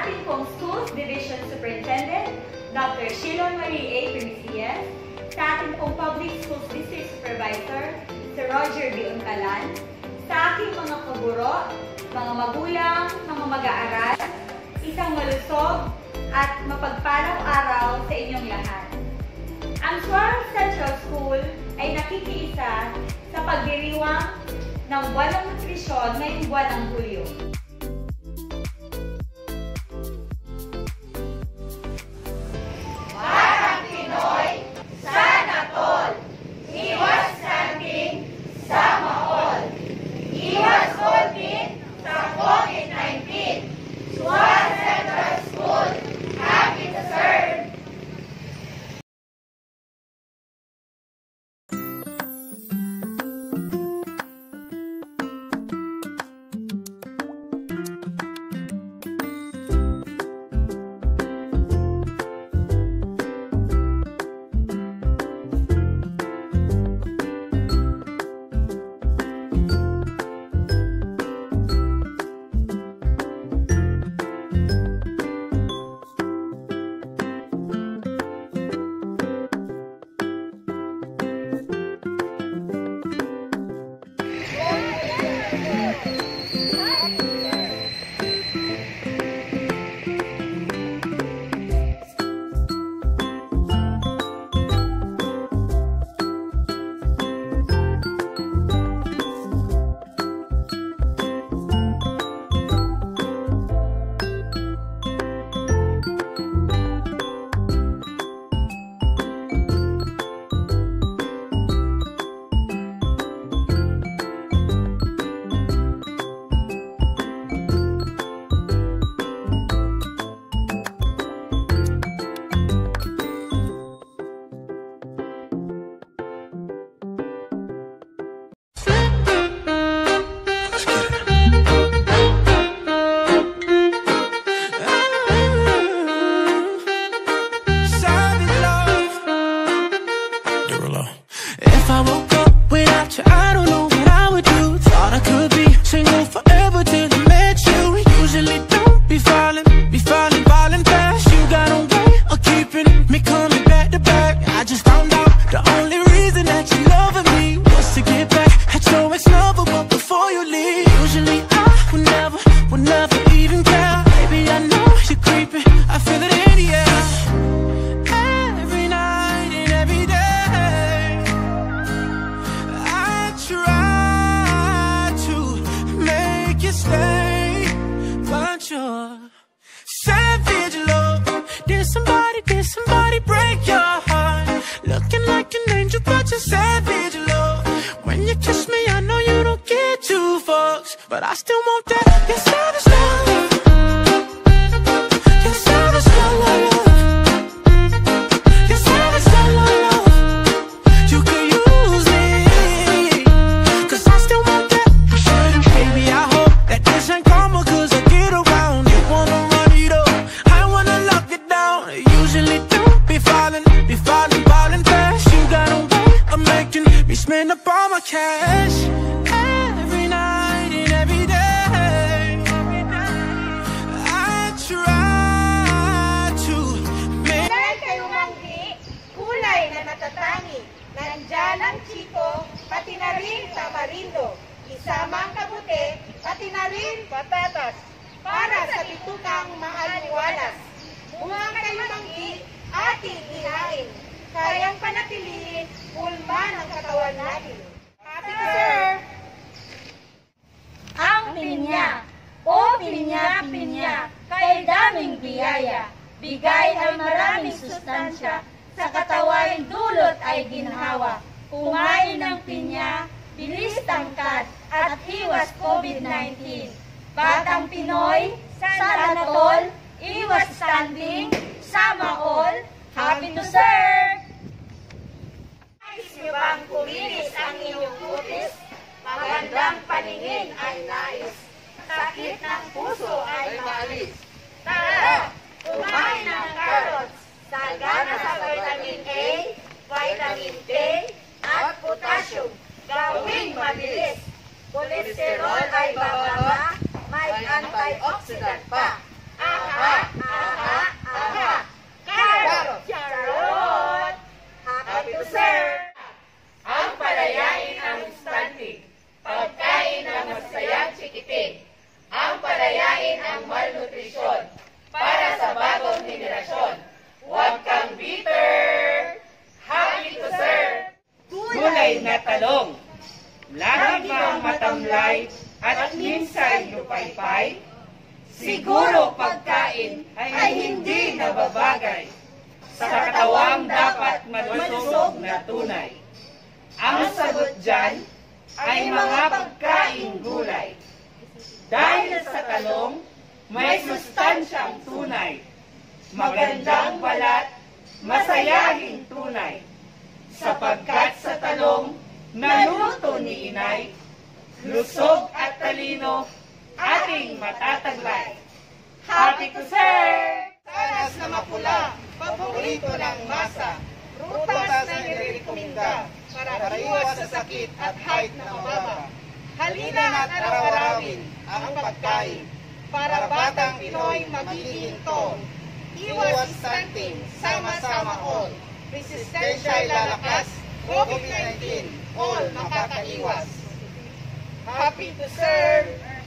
ating pong Schools Division Superintendent, Dr. Shilon Marie A. Permisias, sa ating pong Public Schools District Supervisor, Sir Roger B. Untalan, sa aking mga kaburo, mga magulang, mga mag-aaral, isang malusog at mapagpalang araw sa inyong lahat. Ang Suarez Central School ay nakikiisa sa pagdiriwang ng buwan ng nutrisyon ngayong buwan ng Hulyo. Batang Pinoy, sana tol! Iwas stunting, sama all! Iwas holding sa COVID-19! Suarez Central School, happy to serve! If I woke up without you, I don't know what I would do. Thought I could be single forever till I met you. Usually don't be falling fast. You got a way of keeping me coming back to back. I just found out the only reason that you loving me was to get back at your ex-lover, but before you leave, usually I would never even care. Baby, I know you're creeping, I feel it in the air. Every night and every day, I try to make you stay, but you're savage love. Did somebody break your heart? Looking like an angel, but you're savage love. When you kiss me, I know you don't get two fucks, but I still want that. You're savage love. You're savage love. You're savage love. You could use me, 'cause I still want that. Baby, I hope that this ain't karma, 'cause I get around. You wanna run it up, I wanna lock it down. Usually don't be falling fast. You got a way of making me spend up all my cash. Every night and every day, I try to make. Kulay kayo manggi, kulay na natatangi. Nandyan ang chiko, pati na rin tamarindo. Isamang kabuti, pati na rin patatas. Para sa bitukang maaliwalas. Buwang kayo manggi, ating hinain. Kayang panatiliin, pulman ang katawan natin. Happy to serve! Ang pinya, o pinya, kay daming biyaya. Bigay ay maraming sustansya, sa katawan dulot ay ginhawa. Kumain ng pinya, bilis tangkad, at iwas COVID-19. Batang Pinoy, sana tol, iwas stunting, sama all, happy to serve! Nais niyo bang kuminis ang inyong kutis? Magandang paningin ay nais. Sakit ng puso ay maalis. Tara! Kumain ng carrots. Sagana sa vitamin A, vitamin K, at potassium. Gawing mabilis. Kolesterol ay bababa, may antioxidant pa. Aha! at minsan lupaypay, siguro pagkain ay hindi nababagay sa katawang dapat malusog na tunay. Ang sagot dyan ay mga pagkaing gulay. Dahil sa talong, may sustansyang tunay. Magandang balat, masayahing tunay. Sapagkat sa talong, naluto ni inay, lusog at talino, ating matataglay. Happy to serve! Talas na mapula, paborito ng masa. Prutas na nirekomenda para iwas sa sakit at height na mababa. Halina at araw-arawin ang pagkain para batang Pinoy magiging tol. Iwas stunting, sama-sama all. Resistensya lalakas, COVID-19, all makakaiwas. Happy to serve!